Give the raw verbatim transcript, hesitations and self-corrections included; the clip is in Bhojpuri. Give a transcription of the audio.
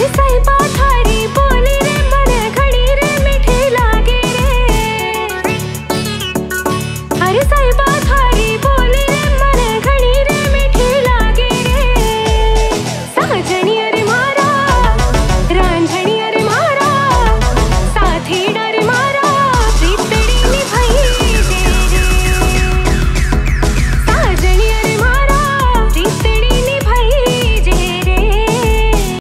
अरे साहिबा थारी बोली रे मन घड़ी रे मीठी लागे रे। अरे साहिबा